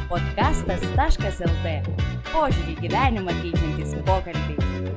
Podcastas.lt. Požiūrį į gyvenimą keičiantys pokalbiai.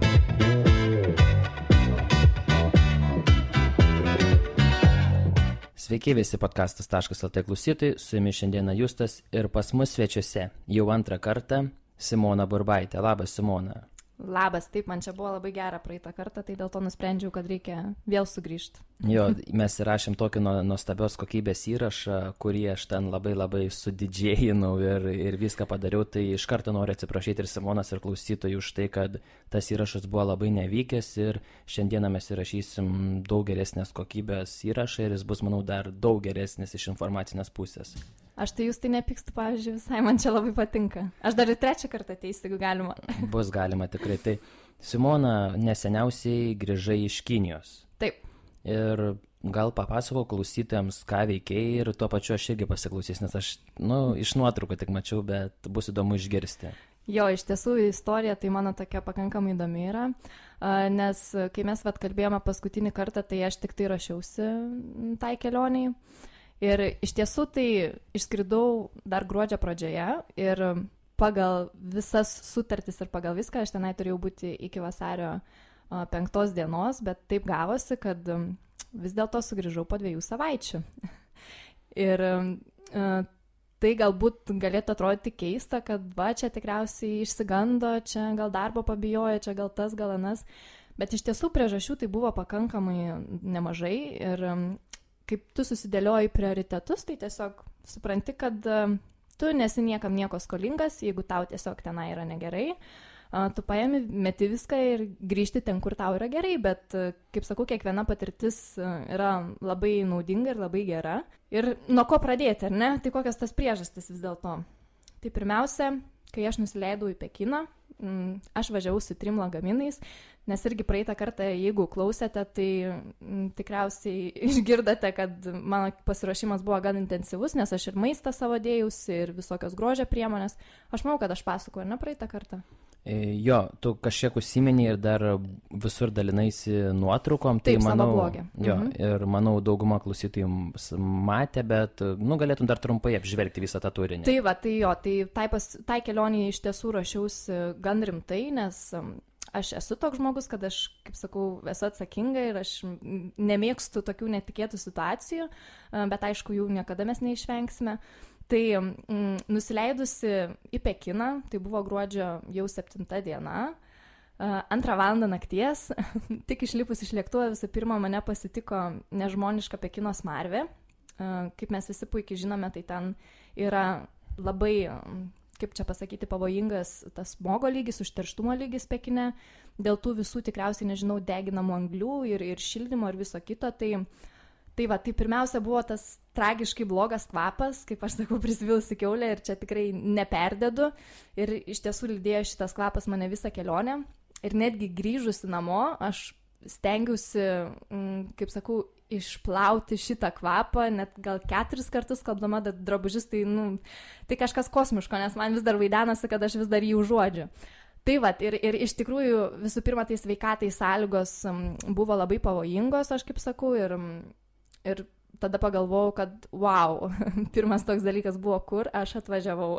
Sveiki visi Podcastas.lt klausytojai, su jumis šiandieną Justas ir pas mus svečiuose jau antrą kartą Simona Burbaitė. Labas, Simona. Labas, taip, man čia buvo labai gera praeitą kartą, tai dėl to nusprendžiau, kad reikia vėl sugrįžti. Jo, mes įrašėm tokį nuostabios kokybės įrašą, kurį aš ten labai sudidžėjinau ir viską padariau, tai iš karto noriu atsiprašyti ir Simonas ir klausytojų už tai, kad tas įrašas buvo labai nevykęs ir šiandieną mes įrašysim daug geresnės kokybės įrašą ir jis bus, manau, dar daug geresnis iš informacinės pusės. Aš tai jūs tai nepykstu, pavyzdžiui, visai man čia labai patinka. Aš dar ir trečią kartą ateisiu, jeigu galima. Bus galima tikrai. Tai Simona, neseniausiai grįžai iš Kinijos. Taip. Ir gal papasakok klausytojams, ką veikėjai ir tuo pačiu aš irgi pasiklausys, nes aš, iš nuotraukų tik mačiau, bet bus įdomu išgirsti. Jo, iš tiesų istorija tai mano tokia pakankamai įdomi yra, nes kai mes kalbėjome paskutinį kartą, tai aš tik tai rašiausi tai kelioniai. Ir iš tiesų tai išskridau dar gruodžio pradžioje ir pagal visas sutartis ir pagal viską aš tenai turėjau būti iki vasario 5 dienos, bet taip gavosi, kad vis dėlto sugrįžau po 2 savaičių. Ir tai galbūt galėtų atrodyti keista, kad čia tikriausiai išsigando, čia gal darbo pabijojo, čia gal tas, gal anas, bet iš tiesų priežasčių tai buvo pakankamai nemažai ir kaip tu susidėlioji prioritetus, tai tiesiog supranti, kad tu nesi niekam nieko skolingas, jeigu tau tiesiog tenai yra negerai, tu paimi, meti viską ir grįžti ten, kur tau yra gerai, bet, kaip sakau, kiekviena patirtis yra labai naudinga ir labai gera. Ir nuo ko pradėti, ar ne? Tai kokios tas priežastis vis dėlto? Tai pirmiausia, kai aš nusileidau į Pekiną, aš važiavau su 3 lagaminais, nes irgi praeitą kartą, jeigu klausėte, tai tikriausiai išgirdote, kad mano pasiruošimas buvo gan intensyvus, nes aš ir maistą savo dėjausi, ir visokios grožio priemonės. Aš manau, kad aš pasakoju, ne praeitą kartą. Jo, tu kažkiek užsiminei ir dar visur dalinaisi nuotraukom, tai taip, manau, savo blogį. Jo, ir manau dauguma klausytojų matė, bet galėtum dar trumpai apžvelgti visą tą turinį. Tai va, tai jo, tai kelionį iš tiesų rašiausi gan rimtai, nes aš esu toks žmogus, kad aš, kaip sakau, esu atsakinga ir aš nemėgstu tokių netikėtų situacijų, bet aišku, jų niekada mes neišvengsime. Tai nusileidusi į Pekiną, tai buvo gruodžio jau 7 diena, 2 valandą nakties, tik išlipus iš lėktuvo visų pirma mane pasitiko nežmoniška Pekino smarvė. Kaip mes visi puikiai žinome, tai ten yra labai, kaip čia pasakyti, pavojingas tas smogo lygis, užterštumo lygis Pekine, dėl tų visų tikriausiai, nežinau, deginamų anglių ir šildymo ir viso kito. Tai pirmiausia buvo tas tragiškai blogas kvapas, kaip aš sakau, prisivilusi kiaulė ir čia tikrai neperdėdu. Ir iš tiesų lydėjo šitas kvapas mane visą kelionę. Ir netgi grįžusi namo, aš stengiausi, kaip sakau, išplauti šitą kvapą, net gal 4 kartus skalbdama drabužius, tai kažkas kosmiško, nes man vis dar vaidenosi, kad aš vis dar jį užuodžiu. Tai ir iš tikrųjų visų pirma, tai sveikatai sąlygos buvo labai pavojingos, aš kaip sakau, ir tada pagalvojau, kad wow, pirmas toks dalykas buvo, kur aš atvažiavau.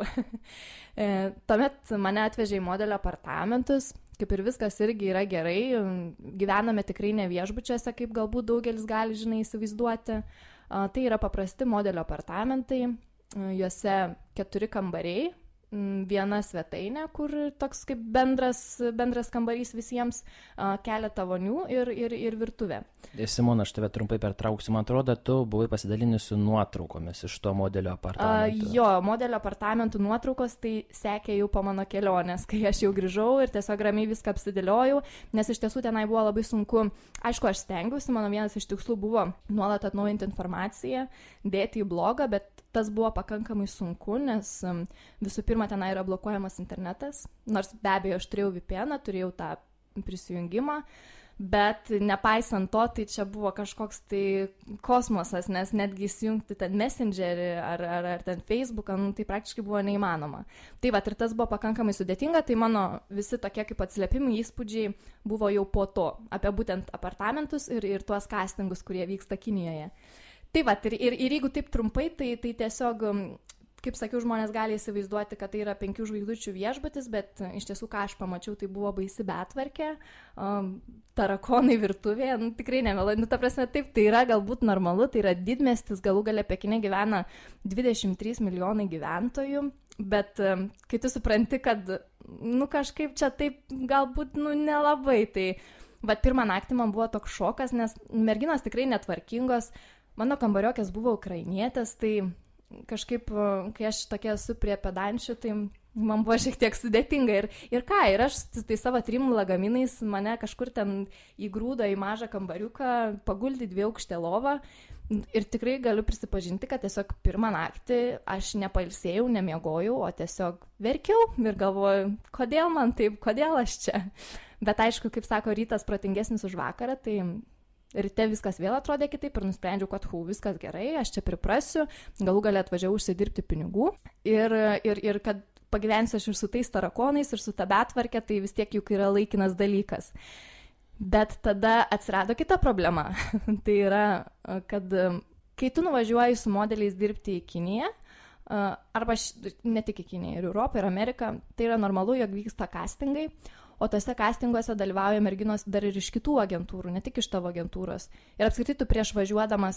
Tuomet mane atvežė į modelio apartamentus, kaip ir viskas irgi yra gerai, gyvename tikrai ne viešbučiuose, kaip galbūt daugelis gali, įsivaizduoti. Tai yra paprasti modelio apartamentai, juose 4 kambariai, 1 svetainė, kur toks kaip bendras kambarys visiems, keletą vonių ir virtuvė. Simona, aš tave trumpai pertrauksiu. Man atrodo, tu buvai pasidalinusi nuotraukomis iš to modelio apartamentų. Jo, modelio apartamentų nuotraukos tai sekė jau po mano kelionės, kai aš jau grįžau ir tiesiog ramiai viską apsidėliojau, nes iš tiesų tenai buvo labai sunku. Aišku, aš stengiausi, mano vienas iš tikslų buvo nuolat atnaujinti informaciją, dėti į blogą, bet tas buvo pakankamai sunku, nes visų pirma tenai yra blokuojamas internetas, nors be abejo aš turėjau VPN, turėjau tą prisijungimą, bet nepaisant to, tai čia buvo kažkoks tai kosmosas, nes netgi įsijungti ten Messengerį ar ten Facebooką, tai praktiškai buvo neįmanoma. Tai ir tas buvo pakankamai sudėtinga, tai mano visi tokie kaip atsiliepimai, įspūdžiai buvo jau po to, apie būtent apartamentus ir tuos castingus, kurie vyksta Kinijoje. Tai ir jeigu taip trumpai, tai tiesiog kaip sakiau, žmonės gali įsivaizduoti, kad tai yra 5 žvaigždučių viešbutis, bet iš tiesų, ką aš pamačiau, tai buvo baisi betvarkė, tarakonai virtuvėje, nu, tikrai nemeluoju, nu, ta prasme, taip, tai yra galbūt normalu, tai yra didmiestis, galų gale Pekine gyvena 23 milijonai gyventojų, bet kai tu supranti, kad, nu, kažkaip čia taip galbūt, nu, nelabai, tai, bet pirmą naktį man buvo toks šokas, nes merginos tikrai netvarkingos, mano kambariokės buvo ukrainietės, tai kažkaip, kai aš tokia esu prie pedančių, tai man buvo šiek tiek sudėtinga ir aš tai savo 3 lagaminais mane kažkur ten įgrūdo į mažą kambariuką, paguldė 2 aukštę lovą ir tikrai galiu prisipažinti, kad tiesiog pirmą naktį aš nepailsėjau, nemiegojau, o tiesiog verkiau ir galvoju, kodėl man taip, kodėl aš čia. Bet aišku, kaip sako, rytas protingesnis už vakarą, tai ryte viskas vėl atrodė kitaip ir nusprendžiau, kad viskas gerai, aš čia priprasiu, galų galę atvažiavau užsidirbti pinigų ir kad pagyvensiu aš ir su tais tarakonais, ir su ta betvarkė, tai vis tiek juk yra laikinas dalykas. Bet tada atsirado kita problema. Tai yra, kad kai tu nuvažiuoji su modeliais dirbti į Kiniją, arba ne tik į Kiniją, ir Europą, ir Ameriką, tai yra normalu, jog vyksta castingai, o tose castinguose dalyvauja merginos dar ir iš kitų agentūrų, ne tik iš tavo agentūros. Ir apskritai tu prieš važiuodama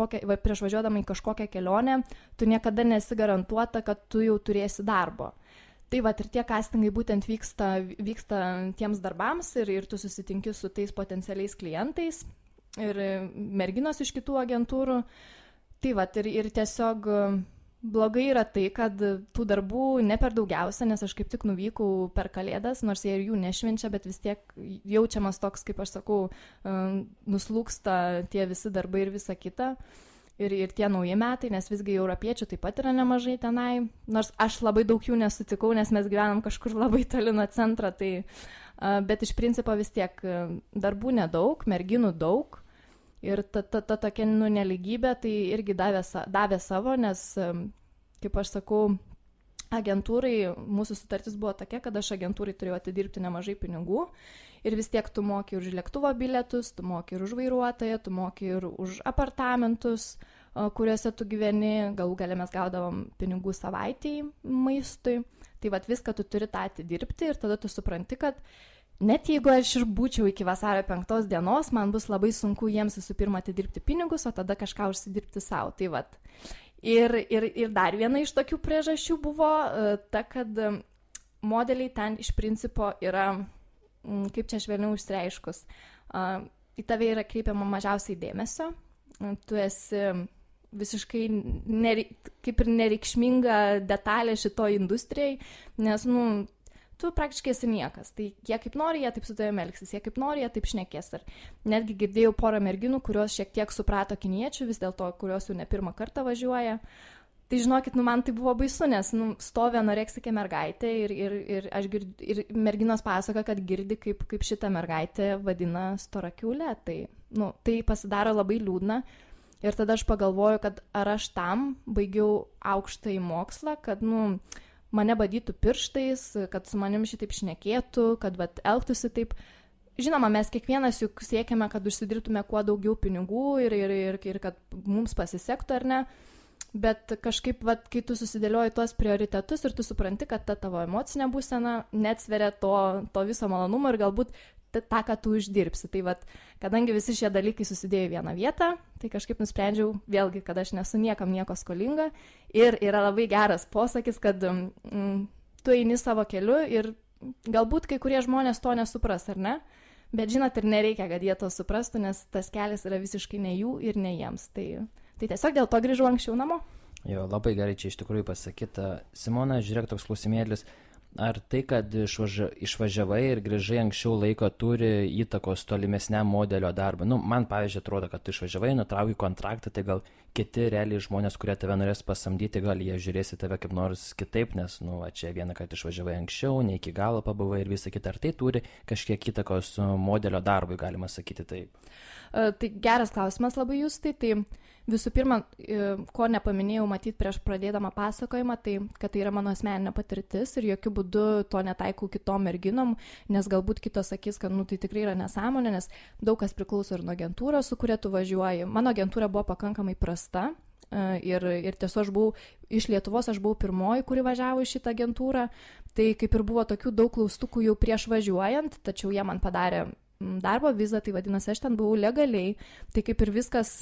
į kažkokią kelionę, tu niekada nesi garantuota, kad tu jau turėsi darbo. Tai va, ir tie castingai būtent vyksta tiems darbams ir tu susitinki su tais potencialiais klientais ir merginos iš kitų agentūrų. Tai va, ir tiesiog blogai yra tai, kad tų darbų ne per daugiausia, nes aš kaip tik nuvykau per Kalėdas, nors jie ir jų nešvenčia, bet vis tiek jaučiamas toks, kaip aš sakau, nuslūksta tie visi darbai ir visa kita. Ir tie nauji metai, nes visgi europiečių taip pat yra nemažai tenai, nors aš labai daug jų nesutikau, nes mes gyvenam kažkur labai toli nuo centro, tai, bet iš principo vis tiek darbų nedaug, merginų daug ir ta tokia nelygybė tai irgi davė savo, nes, kaip aš sakau, agentūrai, mūsų sutartis buvo tokia, kad aš agentūrai turėjau atidirbti nemažai pinigų ir vis tiek tu moki už lėktuvo bilietus, tu moki ir už vairuotoją, tu moki ir už apartamentus, kuriuose tu gyveni, galų gale mes gaudavom pinigų savaitėjai maistui, tai vat viską tu turi tą atidirbti ir tada tu supranti, kad net jeigu aš ir būčiau iki vasario 5 dienos, man bus labai sunku jiems visų pirma atidirbti pinigus, o tada kažką užsidirbti savo, tai vat. Ir dar viena iš tokių priežasčių buvo ta, kad modeliai ten iš principo yra, kaip čia švelniau išsireiškus, į tave yra kreipiama mažiausiai dėmesio, tu esi visiškai kaip ir nereikšminga detalė šitoj industrijai, nes, tu praktiškai esi niekas, tai jie kaip nori, jie taip su tavimi elgsis, jie kaip nori, jie taip šnekės. Ir netgi girdėjau porą merginų, kurios šiek tiek suprato kiniečių, vis dėlto, kurios jau ne pirmą kartą važiuoja. Tai žinokit, man tai buvo baisu, nes stovi anoreksikė mergaitė ir merginos pasakoja, kad girdi, kaip šitą mergaitę vadina storakiulė. Tai pasidaro labai liūdna. Ir tada aš pagalvoju, kad ar aš tam baigiau aukštąjį mokslą, kad, mane badytų pirštais, kad su manim šitaip šnekėtų, kad elgtųsi taip. Žinoma, mes kiekvienas juk siekiame, kad užsidirbtume kuo daugiau pinigų ir kad mums pasisektų ar ne, bet kažkaip, kai tu susidėlioji tuos prioritetus ir tu supranti, kad ta tavo emocinė būsena neatsveria to viso malonumo ir galbūt tą, ką tu uždirbsi. Tai kadangi visi šie dalykai susidėjo į vieną vietą, tai kažkaip nusprendžiau vėlgi, kad aš nesu niekam nieko skolinga ir yra labai geras posakis, kad tu eini savo keliu ir galbūt kai kurie žmonės to nesupras, ar ne? Bet žinot, ir nereikia, kad jie to suprastų, nes tas kelias yra visiškai ne jų ir ne jiems. Tai tiesiog dėl to grįžau anksčiau namo. Jo, labai gerai čia iš tikrųjų pasakyta. Simona, žiūrėk, toks klausimėlis. Ar tai, kad išvažiavai ir grįžai anksčiau laiko, turi įtakos tolimesniam modelio darbą? Man, pavyzdžiui, atrodo, kad tu išvažiavai, nutraukai kontraktą, tai gal kiti realiai žmonės, kurie tave norės pasamdyti, gal jie žiūrės į tave kaip nors kitaip, nes, čia vieną kartą išvažiavai anksčiau, ne iki galo pabuvai ir visą kitą. Ar tai turi kažkiek įtakos modelio darbui, galima sakyti taip? Tai geras klausimas labai Justai, tai visų pirma, ko nepaminėjau matyti prieš pradėdama pasakojimą, tai kad tai yra mano asmeninė patirtis ir jokių būdų to netaikau kitom merginom, nes galbūt kitos sakys, kad tai tikrai yra nesąmonė, nes daug kas priklauso ir nuo agentūros, su kuria tu važiuoji. Mano agentūra buvo pakankamai prasta, ir tiesiog aš buvau iš Lietuvos, aš buvau pirmoji, kuri važiavo į šitą agentūrą, tai kaip ir buvo tokių daug klaustukų jau prieš važiuojant, tačiau jie man padarė darbo vizą, tai vadinasi, aš ten buvau legaliai, tai kaip ir viskas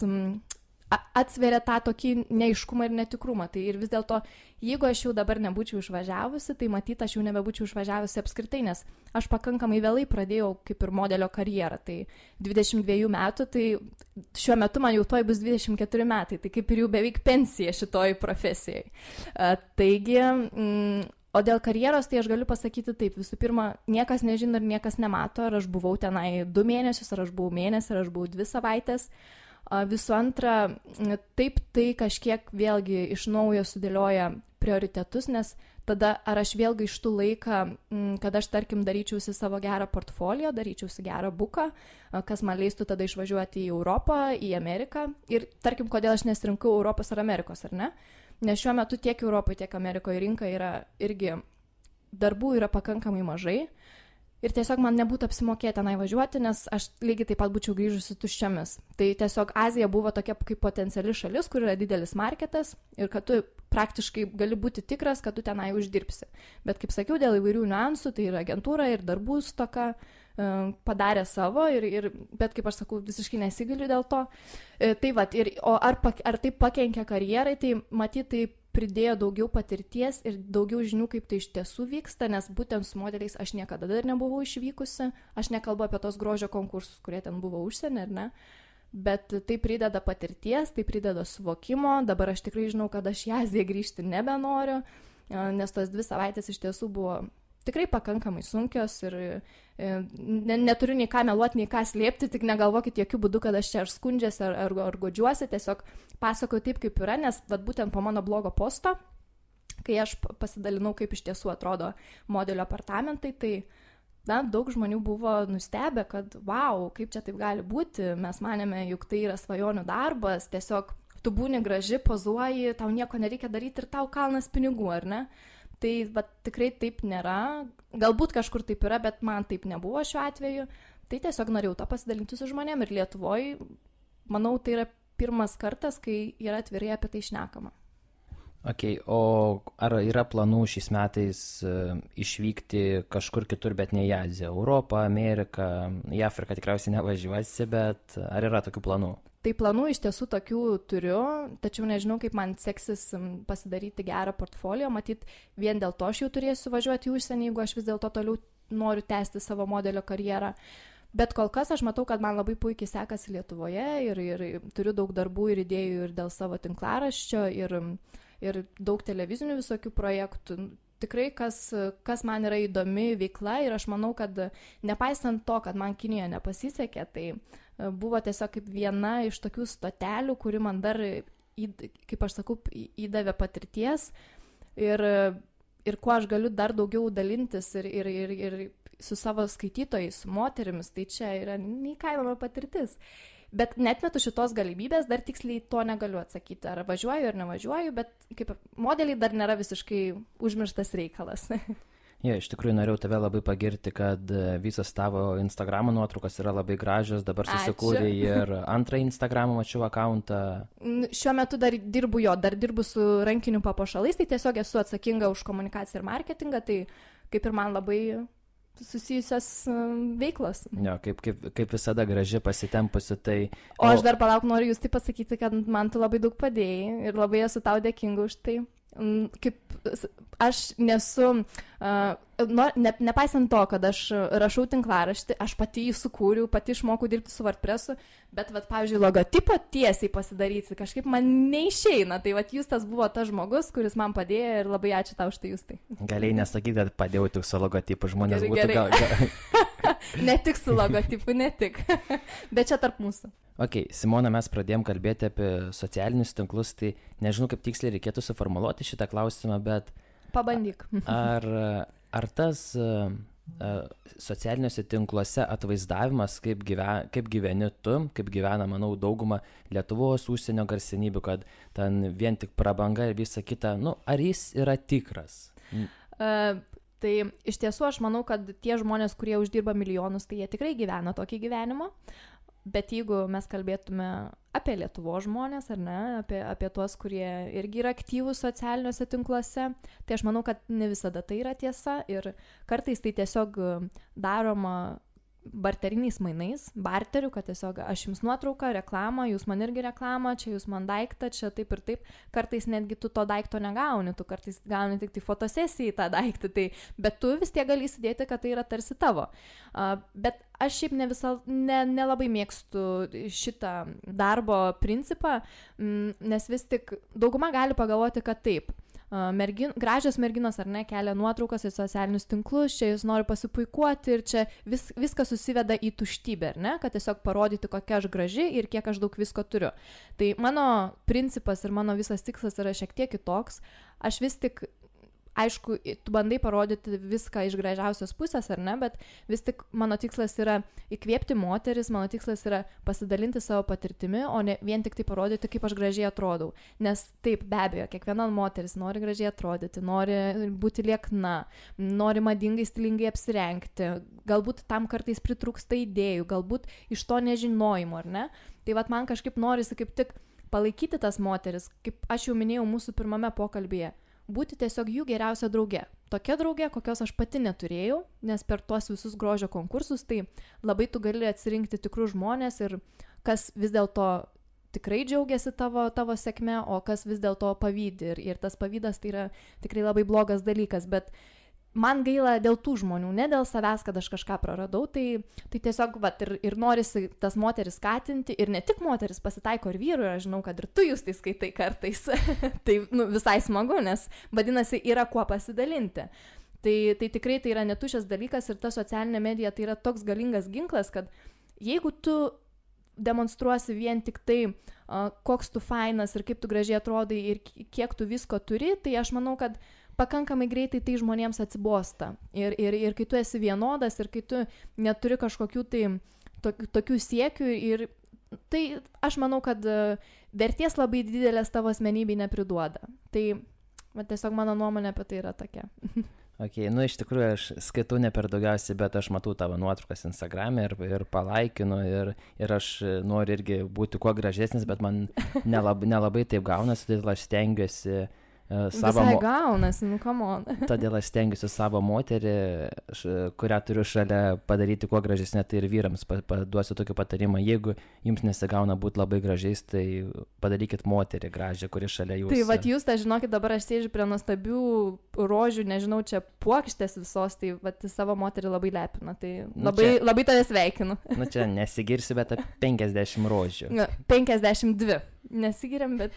atsveria tą tokį neaiškumą ir netikrumą. Tai ir vis dėlto, jeigu aš jau dabar nebūčiau išvažiavusi, tai matyt, aš jau nebebūčiau išvažiavusi apskritai, nes aš pakankamai vėlai pradėjau kaip ir modelio karjerą. Tai 22 metų, tai šiuo metu man jau toj bus 24 metai, tai kaip ir jau beveik pensija šitoj profesijai. Taigi, o dėl karjeros, tai aš galiu pasakyti taip, visų pirma, niekas nežino ir niekas nemato, ar aš buvau tenai 2 mėnesius, ar aš buvau mėnesį, ar aš buvau 2 savaitės. Visų antra, taip tai kažkiek vėlgi iš naujo sudėlioja prioritetus, nes tada ar aš vėl gaištu laiką, kad aš, tarkim, daryčiausi savo gerą portfolio, daryčiausi gerą buką, kas man leistų tada išvažiuoti į Europą, į Ameriką. Ir, tarkim, kodėl aš nesirinkau Europos ar Amerikos, ar ne? Nes šiuo metu tiek Europoje, tiek Amerikoje rinka yra irgi, darbų yra pakankamai mažai. Ir tiesiog man nebūtų apsimokėti tenai važiuoti, nes aš lygiai taip pat būčiau grįžusi tuščiamis. Tai tiesiog Azija buvo tokia kaip potenciali šalis, kur yra didelis marketas ir kad tu praktiškai gali būti tikras, kad tu tenai uždirbsi. Bet kaip sakiau, dėl įvairių niuansų, tai ir agentūra, ir darbų stoka padarė savo, bet kaip aš sakau, visiškai nesigaliu dėl to. Tai vat, ar tai pakenkia karjerai, tai matyt, tai pridėjo daugiau patirties ir daugiau žinių, kaip tai iš tiesų vyksta, nes būtent su modeliais aš niekada dar nebuvau išvykusi, aš nekalbu apie tos grožio konkursus, kurie ten buvo užsienį, ar ne, bet tai prideda patirties, tai prideda suvokimo, dabar aš tikrai žinau, kad aš į Aziją grįžti nebenoriu, nes tos 2 savaitės iš tiesų buvo tikrai pakankamai sunkios ir neturiu nei ką meluoti, nei ką slėpti, tik negalvokit jokių būdų, kad aš čia ar skundžiuosi, ar godžiuosi, tiesiog pasakoju taip, kaip yra, nes būtent po mano blogo posto, kai aš pasidalinau, kaip iš tiesų atrodo modelio apartamentai, tai daug žmonių buvo nustebę, kad wow, kaip čia taip gali būti, mes manėme, juk tai yra svajonių darbas, tiesiog tu būni graži, pozuoji, tau nieko nereikia daryti ir tau kalnas pinigų, ar ne? Tai tikrai taip nėra, galbūt kažkur taip yra, bet man taip nebuvo šiuo atveju, tai tiesiog norėjau tą pasidalinti su žmonėm ir Lietuvoje, manau, tai yra pirmas kartas, kai yra atvirai apie tai šnekama. Ok, o ar yra planų šiais metais išvykti kažkur kitur, bet ne į Aziją, Europą, Ameriką, į Afriką tikriausiai nevažiuosi, bet ar yra tokių planų? Tai planų iš tiesų tokių turiu, tačiau nežinau, kaip man seksis pasidaryti gerą portfolio, matyt, vien dėl to aš jau turėsiu važiuoti į užsienį, jeigu aš vis dėlto toliau noriu tęsti savo modelio karjerą. Bet kol kas aš matau, kad man labai puikiai sekasi Lietuvoje ir turiu daug darbų ir idėjų ir dėl savo tinklaraščio ir daug televizinių visokių projektų. Tikrai, kas man yra įdomi veikla ir aš manau, kad nepaisant to, kad man Kinijoje nepasisekė, tai buvo tiesiog kaip viena iš tokių stotelių, kuri man dar, kaip aš sakau, įdavė patirties ir kuo aš galiu dar daugiau dalintis ir su savo skaitytojais, su moterimis, tai čia yra neįkainoma patirtis. Bet netmetu šitos galimybės, dar tiksliai to negaliu atsakyti, ar važiuoju ar nevažiuoju, bet kaip modeliai dar nėra visiškai užmirštas reikalas. Jo, iš tikrųjų norėjau tave labai pagirti, kad visas tavo Instagramo nuotraukos yra labai gražios, dabar susikūrė ir antrą Instagramo mačiau akauntą. Šiuo metu dar dirbu su rankiniu papuošalais, tai tiesiog esu atsakinga už komunikaciją ir marketingą, tai kaip ir man labai susijusios veiklos. Jo, kaip visada graži pasitempusi, tai... O aš dar noriu jūs tai pasakyti, kad man tu labai daug padėjai ir labai esu tau dėkinga už tai. Kaip aš nesu, nepaisant to, kad aš rašau tinklaraštį, aš pati jį sukūriau, pati išmokau dirbti su WordPressu, bet, pavyzdžiui, logotipą tiesiai pasidaryti kažkaip man neišeina. Tai, Justas buvo tas žmogus, kuris man padėjo ir labai ačiū tau už tai, Justai. Galėjai nesakyti, kad padėjau tik su logotipu, žmonės būtų gal... Ne tik su logotipu, ne tik. Bet čia tarp mūsų. Ok, Simona, mes pradėjom kalbėti apie socialinius tinklus, tai nežinau, kaip tiksliai reikėtų suformuluoti šitą klausimą, bet... Pabandyk. Ar tas socialiniuose tinkluose atvaizdavimas, kaip gyveni tu, kaip gyvena, manau, dauguma Lietuvos užsienio garsenybių, kad ten vien tik prabanga ir visa kita, ar jis yra tikras? Tai iš tiesų aš manau, kad tie žmonės, kurie uždirba milijonus, tai jie tikrai gyvena tokį gyvenimą. Bet jeigu mes kalbėtume apie Lietuvos žmonės, ar ne, apie tuos, kurie irgi yra aktyvūs socialiniuose tinkluose. Tai aš manau, kad ne visada tai yra tiesa ir kartais tai tiesiog daroma barteriniais mainais, barteriu, kad tiesiog aš jums nuotrauką, reklamą, jūs man irgi reklamą, čia jūs man daiktą, čia taip ir taip. Kartais netgi tu to daikto negauni, tu kartais gauni tik tai fotosesiją į tą daiktą, tai, bet tu vis tiek gali įsidėti, kad tai yra tarsi tavo. Bet aš šiaip nelabai mėgstu šitą darbo principą, nes vis tik dauguma gali pagalvoti, kad taip. Gražios merginos ar ne kelia nuotraukas į socialinius tinklus, čia jūs nori pasipuikuoti ir čia viskas susiveda į tuštybę, ar ne, kad tiesiog parodyti, kokia aš graži ir kiek aš daug visko turiu. Tai mano principas ir mano visas tikslas yra šiek tiek kitoks. Aš vis tik, aišku, tu bandai parodyti viską iš gražiausios pusės, ar ne, bet vis tik mano tikslas yra įkvėpti moteris, mano tikslas yra pasidalinti savo patirtimi, o ne vien tik tai parodyti, kaip aš gražiai atrodau. Nes taip, be abejo, kiekviena moteris nori gražiai atrodyti, nori būti liekna, nori madingai, stilingai apsirengti, galbūt tam kartais pritrūksta idėjų, galbūt iš to nežinojimo, ar ne. Tai vat man kažkaip norisi kaip tik palaikyti tas moteris, kaip aš jau minėjau mūsų pirmame pokalbyje, būti tiesiog jų geriausia draugė. Tokia draugė, kokios aš pati neturėjau, nes per tuos visus grožio konkursus, tai labai tu gali atsirinkti tikrus žmonės ir kas vis dėlto tikrai džiaugiasi tavo sėkme, o kas vis dėlto pavydi. Ir tas pavydas tai yra tikrai labai blogas dalykas, bet man gaila dėl tų žmonių, ne dėl savęs, kad aš kažką praradau, tai tiesiog ir norisi tas moteris skatinti, ir ne tik moteris, pasitaiko ir vyrų, ir aš žinau, kad ir tu jūs tai skaitai kartais, tai visai smagu, nes vadinasi yra kuo pasidalinti. Tai tikrai tai yra netuščias dalykas ir ta socialinė medija tai yra toks galingas ginklas, kad jeigu tu demonstruosi vien tik tai, koks tu fainas ir kaip tu gražiai atrodai ir kiek tu visko turi, tai aš manau, kad pakankamai greitai tai žmonėms atsibosta. Ir kai tu esi vienodas ir kai tu neturi kažkokių tai tokių siekių, ir tai aš manau, kad vertės labai didelės tavo asmenybei nepriduoda. Tai tiesiog mano nuomonė apie tai yra tokia. Ok, iš tikrųjų aš skaitau ne per daugiausiai, bet aš matau tavo nuotraukas Instagram'e ir palaikinu ir aš noriu irgi būti kuo gražesnis, bet man nelabai taip gaunasi, todėl aš stengiuosi visai gaunasi, come on. Todėl aš stengiuosi savo moterį, kurią turiu šalia, padaryti kuo gražesnė, tai ir vyrams paduosiu tokį patarimą. Jeigu jums nesigauna būti labai gražiais, tai padarykit moterį gražią, kuri šalia jūsų. Tai vat jūs, žinokit, dabar aš sėdžiu prie nuostabių rožių, nežinau, čia puokštės visos, tai savo moterį labai lepina. Tai labai tave sveikinu. Čia nesigirsiu, bet apie 50 rožių. 52. Nesigiriam, bet...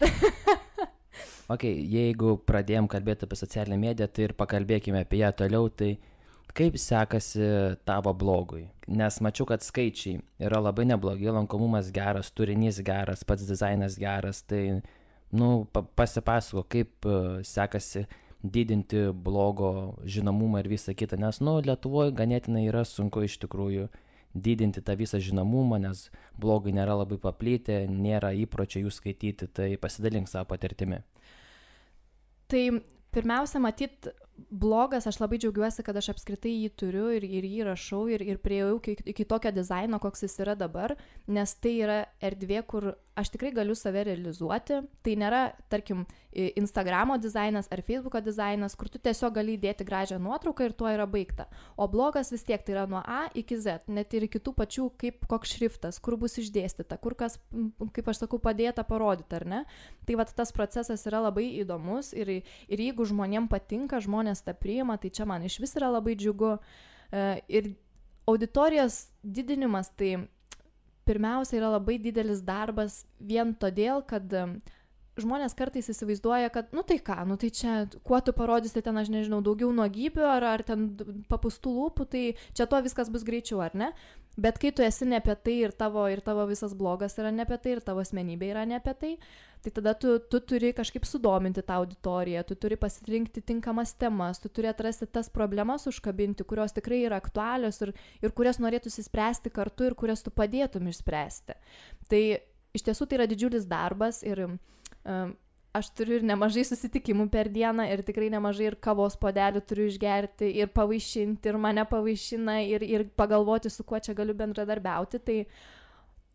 Ok, jeigu pradėjom kalbėti apie socialinę mediją, tai ir pakalbėkime apie ją toliau, tai kaip sekasi tavo blogui? Nes mačiau, kad skaičiai yra labai neblogi, lankomumas geras, turinys geras, pats dizainas geras, tai, pasipasako, kaip sekasi didinti blogo žinomumą ir visą kitą, nes, Lietuvoje ganėtinai yra sunku iš tikrųjų didinti tą visą žinomumą, nes blogai nėra labai paplitę, nėra įpročio jų skaityti, tai pasidalink savo patirtimi. Tai pirmiausia, matyt, blogas, aš labai džiaugiuosi, kad aš apskritai jį turiu ir jį rašau ir priėjau iki tokio dizaino, koks jis yra dabar, nes tai yra erdvė, kur aš tikrai galiu save realizuoti. Tai nėra, tarkim, Instagramo dizainas ar Facebooko dizainas, kur tu tiesiog gali įdėti gražią nuotrauką ir tuo yra baigta. O blogas vis tiek tai yra nuo A iki Z, net ir iki tų pačių, kaip koks šriftas, kur bus išdėstyta, kur kas, kaip aš sakau, padėta parodyti, ar ne? Tai tas procesas yra labai įdomus ir jeigu žmonėm patinka, žmonės tą priima, tai čia man iš vis yra labai džiugu. Ir auditorijos didinimas, tai pirmiausia yra labai didelis darbas vien todėl, kad žmonės kartais įsivaizduoja, kad, tai ką, tai čia, kuo tu parodysi ten, aš nežinau, daugiau nuogybių ar ten papustų lūpų, tai čia tuo viskas bus greičiau, ar ne? Bet kai tu esi ne apie tai ir tavo visas blogas yra ne apie tai ir tavo asmenybė yra ne apie tai, tai tada tu turi kažkaip sudominti tą auditoriją, tu turi pasirinkti tinkamas temas, tu turi atrasti tas problemas užkabinti, kurios tikrai yra aktualios ir kurias norėtųsi spręsti kartu ir kurias tu padėtum išspręsti. Tai iš tiesų tai yra didžiulis darbas ir aš turiu ir nemažai susitikimų per dieną ir tikrai nemažai ir kavos puodelių turiu išgerti ir pavaišinti ir mane pavaišina ir pagalvoti, su kuo čia galiu bendradarbiauti.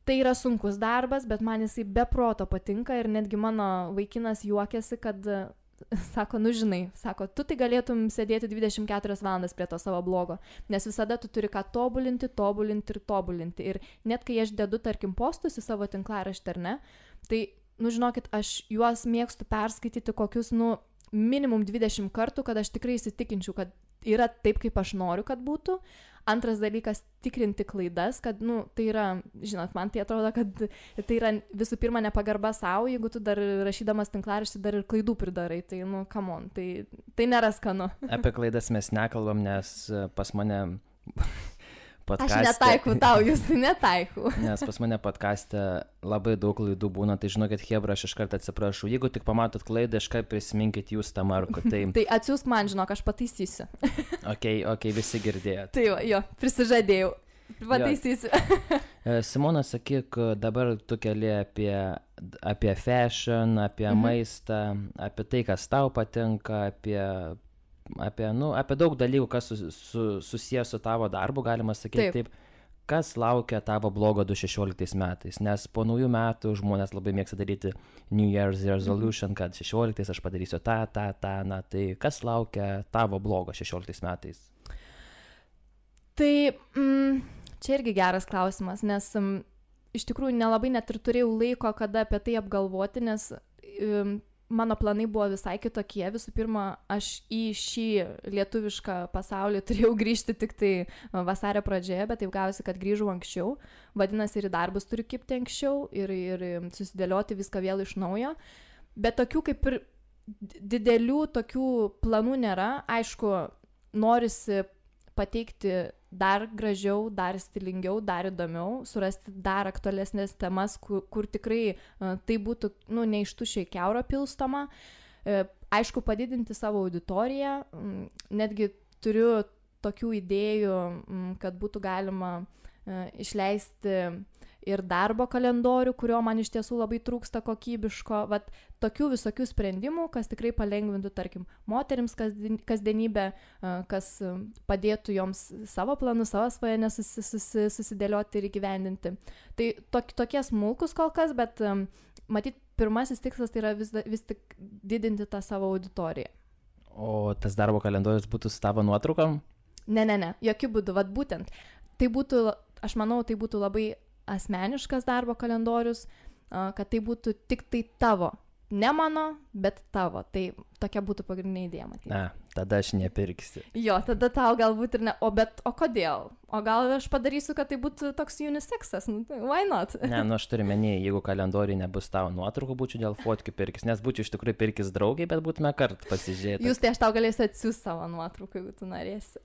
Tai yra sunkus darbas, bet man jisai be proto patinka ir netgi mano vaikinas juokiasi, kad sako, nu žinai, sako, tu tai galėtum sėdėti 24 valandas prie to savo blogo, nes visada tu turi ką tobulinti ir tobulinti. Ir net kai aš dedu, tarkim, postus į savo tinklaraštį, ar ne, tai, nu žinokit, aš juos mėgstu perskaityti kokius, nu, minimum 20 kartų, kad aš tikrai įsitikinčiau, kad yra taip, kaip aš noriu, kad būtų. Antras dalykas, tikrinti klaidas, kad, nu, tai yra, žinot, man tai atrodo, kad tai yra visų pirma nepagarba savo, jeigu tu dar rašydamas tinklaraštį dar ir klaidų pridarai, tai, nu, come on, tai nėra skanu. Apie klaidas mes nekalbam, nes pas mane podcaste... Aš netaikau tau, jūs netaikau. Nes pas mane podcaste labai daug klaidų būna, tai žinokit, Hebra, aš iškart atsiprašau. Jeigu tik pamatot klaidą, iškart prisiminkit jūs tą Marku. Tai atsiųsk man, žinok, aš pataisysiu. Ok, visi girdėjot. Tai jo, prisižadėjau. Pataisysiu. Simona, sakyk, dabar tu keli apie fashion, apie maistą, apie tai, kas tau patinka, apie daug dalykų, kas susijęs su tavo darbu, galima sakyti taip. Kas laukia tavo blogo 2016 metais? Nes po naujų metų žmonės labai mėgsta daryti New Year's Resolution, kad 16 aš padarysiu tą, tai kas laukia tavo blogo 16 metais? Tai čia irgi geras klausimas, nes iš tikrųjų nelabai net ir turėjau laiko, kada apie tai apgalvoti, nes mano planai buvo visai kitokie. Visų pirma, aš į šį lietuvišką pasaulį turėjau grįžti tik tai vasario pradžioje, bet taip gavosi, kad grįžau anksčiau. Vadinasi, ir į darbus turiu kibti anksčiau ir susidėlioti viską vėl iš naujo. Bet tokių kaip ir didelių tokių planų nėra. Aišku, norisi pateikti dar gražiau, dar stilingiau, dar įdomiau, surasti dar aktualesnės temas, kur tikrai tai būtų, nu, ne iš tuščiai kiauro pilstoma. Aišku, padidinti savo auditoriją. Netgi turiu tokių idėjų, kad būtų galima išleisti ir darbo kalendorių, kurio man iš tiesų labai trūksta kokybiško. Vat tokių visokių sprendimų, kas tikrai palengvintų, tarkim, moterims kasdienybę, kas padėtų joms savo planus, savo svajones susidėlioti ir įgyvendinti. Tai tokie smulkus kol kas, bet matyt, pirmasis tikslas tai yra vis tik didinti tą savo auditoriją. O tas darbo kalendorius būtų su tavo nuotraukom? Ne, jokių būdų, vat būtent. Tai būtų, aš manau, tai būtų labai asmeniškas darbo kalendorius, kad tai būtų tik tai tavo. Ne mano, bet tavo. Tai tokia būtų pagrindinė idėja, matyti. Tada aš nepirksiu. Jo, tada tau galbūt ir ne. O kodėl? O gal aš padarysiu, kad tai būtų toks uniseksas? Nu, why not? Ne, aš turiu menį, jeigu kalendoriui nebus tavo nuotraukų, būčiau dėl fotkių pirkis. Nes būčiau iš tikrųjų pirkis draugai, bet būtume kart pasižiūrėti. Jūs tai aš tau galėsiu atsiųsti savo nuotrauką, jeigu tu norėsi.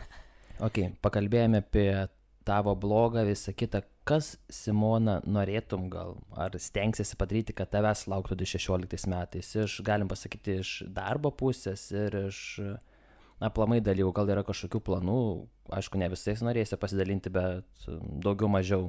Ok, pakalbėjome apie tavo blogą, visą kitą. Kas, Simona, norėtum gal, ar stengsiesi padaryti, kad tavęs lauktų 2016 metais? Galim pasakyti, iš darbo pusės ir iš aplamai dalykų. Gal yra kažkokių planų, aišku, ne visais norėsi pasidalinti, bet daugiau mažiau.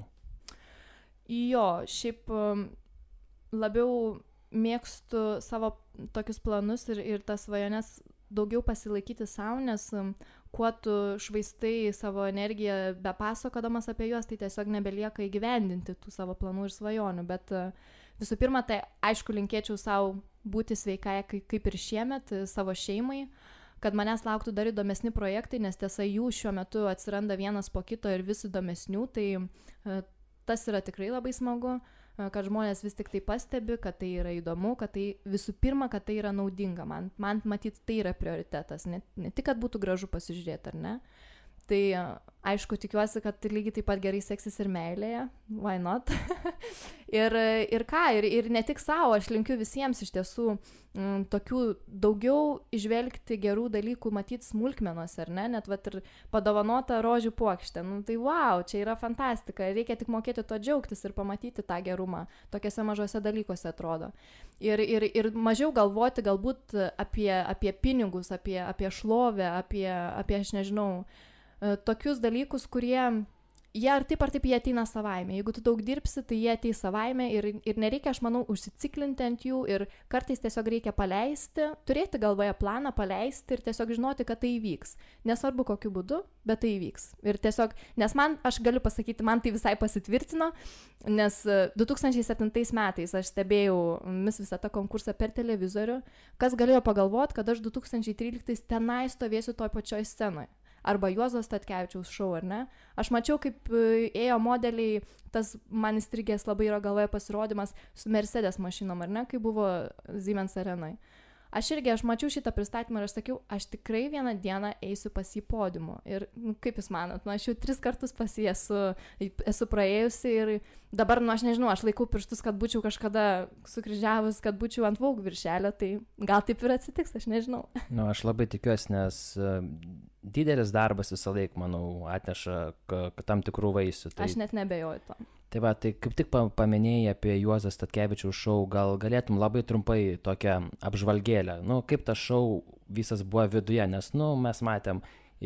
Jo, šiaip labiau mėgstu savo tokius planus ir tas svajones daugiau pasilaikyti savo, nes kuo tu švaistai savo energiją bepasakodamas apie juos, tai tiesiog nebelieka įgyvendinti tų savo planų ir svajonių. Bet visų pirma, tai aišku, linkėčiau savo būti sveikai kaip ir šiemet, savo šeimai, kad manęs lauktų dar įdomesni projektai, nes tiesa jų šiuo metu atsiranda vienas po kito ir vis įdomesnių, tai tas yra tikrai labai smagu, kad žmonės vis tik tai pastebi, kad tai yra įdomu, kad tai visų pirma, kad tai yra naudinga. Man matyt, tai yra prioritetas, ne tik, kad būtų gražu pasižiūrėti, ar ne? Tai aišku, tikiuosi, kad lygiai taip pat gerai seksis ir meilėje, why not? ir ne tik savo, aš linkiu visiems iš tiesų tokių daugiau išvelgti gerų dalykų, matyti smulkmenos, ar ne? Net vat ir padovanota rožių puokštė. Nu, tai wow, čia yra fantastika. Reikia tik mokėti to džiaugtis ir pamatyti tą gerumą. Tokiuose mažose dalykuose atrodo. Ir mažiau galvoti galbūt apie pinigus, apie šlovę, apie aš nežinau, tokius dalykus, kurie jie ar taip jie ateina savaime. Jeigu tu daug dirbsi, tai jie ateis savaime ir nereikia, aš manau, užsiciklinti ant jų ir kartais tiesiog reikia paleisti, turėti galvoje planą, paleisti ir tiesiog žinoti, kad tai įvyks. Nesvarbu kokiu būdu, bet tai įvyks. Ir tiesiog, nes aš galiu pasakyti, man tai visai pasitvirtino, nes 2007 metais aš stebėjau Miss Visata konkursą per televizorių, kas galėjo pagalvoti, kad aš 2013 tenai stovėsiu toj pačioj scenoje. Arba Juozo Statkevičiaus šou, ar ne? Aš mačiau, kaip ėjo modeliai, tas man įstrigęs labai yra galvoje pasirodymas su Mercedes mašinom, ar ne? Kai buvo Siemens arenai. Aš mačiau šitą pristatymą ir aš sakiau, aš tikrai vieną dieną eisiu pas jį podiumu. Ir kaip jūs manot, aš jau 3 kartus pas jį esu praėjusi ir dabar, aš nežinau, aš laikau pirštus, kad būčiau kažkada sukryžiavus, kad būčiau ant Vogue viršelio, tai gal taip ir atsitiks, aš nežinau. Aš labai tikiuosi, nes didelis darbas visą laiką, manau, atneša tam tikrų vaisių. Tai... Aš net nebejoju to. Tai va, tai kaip tik paminėjai apie Juozą Statkevičiaus šou, gal galėtum labai trumpai tokią apžvalgėlę, kaip tas šou visas buvo viduje, nes, mes matėm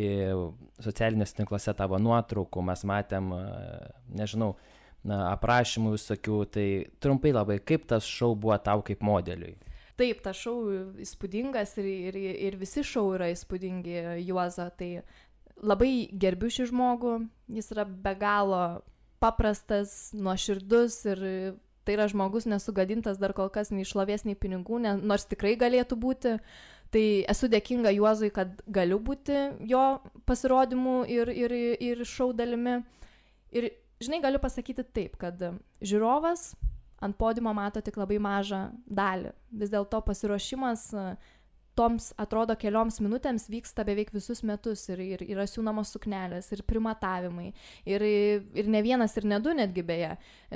socialinės tinklose tavo nuotraukų, mes matėm, nežinau, aprašymų visokių, tai trumpai labai, kaip tas šou buvo tau kaip modeliui? Taip, tas šou įspūdingas ir visi šou yra įspūdingi Juozo, tai labai gerbiu šį žmogų, jis yra be galo paprastas, nuoširdus ir tai yra žmogus nesugadintas dar kol kas nei šlovės, nei pinigų, nors tikrai galėtų būti. Tai esu dėkinga Juozui, kad galiu būti jo pasirodymų ir šou dalimi. Ir, žinai, galiu pasakyti taip, kad žiūrovas ant podiumo mato tik labai mažą dalį. Vis dėlto pasiruošimas toms, atrodo, kelioms minutėms vyksta beveik visus metus ir yra siūnamos suknelės, ir primatavimai, ir ne vienas, ir ne du netgi beje.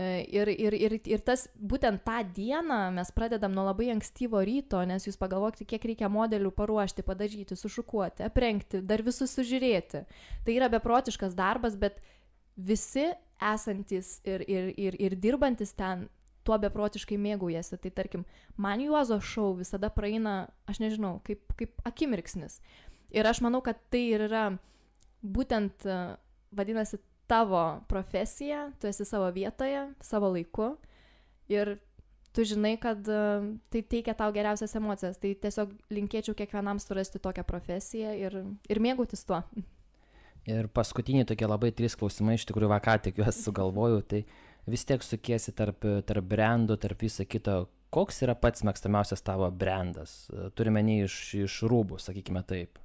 Ir tas, būtent tą dieną mes pradedam nuo labai ankstyvo ryto, nes jūs pagalvokite, kiek reikia modelių paruošti, padažyti, sušukuoti, aprengti, dar visus sužiūrėti. Tai yra beprotiškas darbas, bet visi esantis ir dirbantis ten tuo beprotiškai mėgaujasi. Tai tarkim, man Juozo šou visada praeina, aš nežinau, kaip akimirksnis. Ir aš manau, kad tai ir yra būtent, vadinasi, tavo profesija, tu esi savo vietoje, savo laiku ir tu žinai, kad tai teikia tau geriausias emocijas. Tai tiesiog linkėčiau kiekvienam surasti tokią profesiją ir mėgautis tuo. Ir paskutiniai tokie labai 3 klausimai, iš tikrųjų, ką tik juos sugalvojau, tai vis tiek sukiesi tarp brandų, tarp viso kito. Koks yra pats mėgstamiausias tavo brandas? Turime ne iš rūbų, sakykime taip.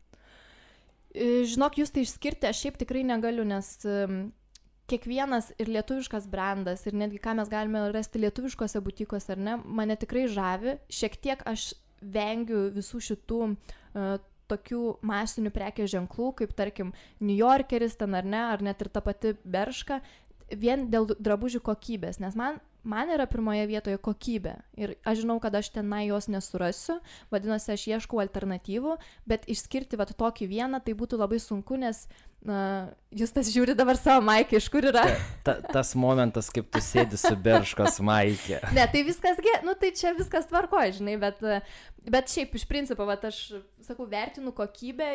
Žinok, jūs tai išskirti aš šiaip tikrai negaliu, nes kiekvienas ir lietuviškas brandas, ir netgi ką mes galime rasti lietuviškose butikose, ar ne, mane tikrai žavi. Šiek tiek aš vengiu visų šitų tokių masinių prekės ženklų, kaip tarkim New Yorkeris ten ar ne, ar net ir ta pati Berška, vien dėl drabužių kokybės, nes man yra pirmoje vietoje kokybė ir aš žinau, kad aš tenai jos nesurasiu, vadinasi, aš ieškau alternatyvų, bet išskirti tokį vieną tai būtų labai sunku, nes jūs tas žiūri dabar savo Maikį, iš kur yra? Tas momentas, kaip tu sėdi su Berškos Maikė. Ne, tai viskas, tai čia viskas tvarkoja, žinai, bet šiaip iš principo, aš sakau, vertinu kokybę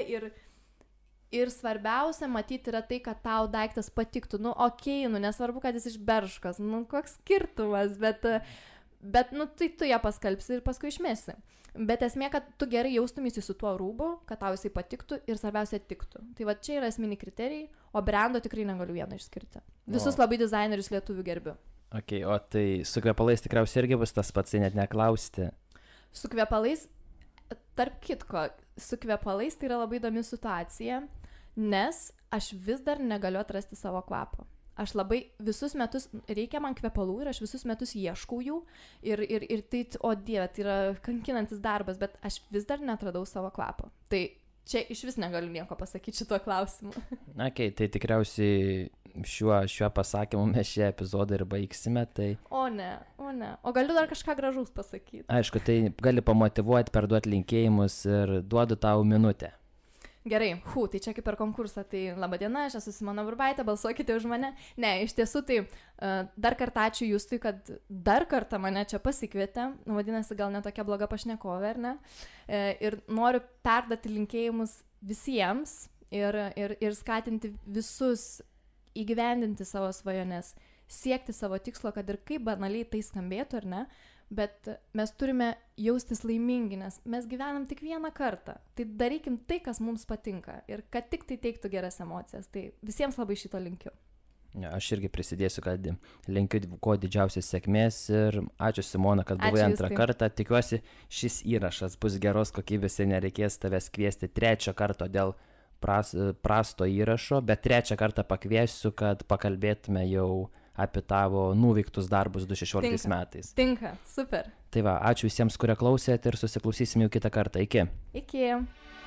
ir svarbiausia, matyti, yra tai, kad tau daiktas patiktų. Nesvarbu, kad jis iš Berškos, koks skirtumas, bet tai tu ją paskalbsi ir paskui išmesi. Bet esmė, kad tu gerai jaustumėsi su tuo rūbu, kad tau jisai patiktų ir svarbiausia tiktų. Tai čia yra esminiai kriterijai, o brando tikrai negaliu vieną išskirti. Visus labai dizainerius lietuvių gerbiu. Ok, o tai su kvepalais tikriausiai irgi bus tas pats, tai net neklausti. Su kvepalais, tarp kitko, su kvepalais tai yra labai įdomi situacija, nes aš vis dar negaliu atrasti savo kvapo. Aš labai visus metus, reikia man kvepalų ir aš visus metus ieškau jų ir tai, o Dieve, tai yra kankinantis darbas, bet aš vis dar netradau savo kvapo. Tai čia iš vis negaliu nieko pasakyti šituo klausimu. Ok, tai tikriausiai šiuo pasakymu mes šią epizodą ir baigsime, tai... O ne. O galiu dar kažką gražaus pasakyti. Aišku, tai gali pamotyvuoti, perduoti linkėjimus ir duodu tau minutę. Gerai, tai čia kaip per konkursą, tai laba diena, aš esu Simona Burbaitė, balsuokite už mane. Ne, iš tiesų tai dar kartą ačiū Justui, kad dar kartą mane čia pasikvietė, vadinasi, gal netokia bloga pašnekovė, ar ne? Ir noriu perduoti linkėjimus visiems ir skatinti visus įgyvendinti savo svajones, siekti savo tikslo, kad ir kaip banaliai tai skambėtų ar ne, bet mes turime jaustis laimingi, nes mes gyvenam tik vieną kartą. Tai darykim tai, kas mums patinka ir kad tik tai teiktų geras emocijas. Tai visiems labai šito linkiu. Ja, aš irgi prisidėsiu, kad linkiu kuo didžiausios sėkmės ir ačiū Simona, kad buvai antrą kartą. Tikiuosi, šis įrašas bus geros kokybės ir nereikės tavęs kviesti trečią kartą dėl prasto įrašo, bet trečią kartą pakviesiu, kad pakalbėtume jau apie tavo nuveiktus darbus 2016 metais. Tinka, super. Tai va, ačiū visiems, kurie klausėt ir susiklausysim jau kitą kartą. Iki. Iki.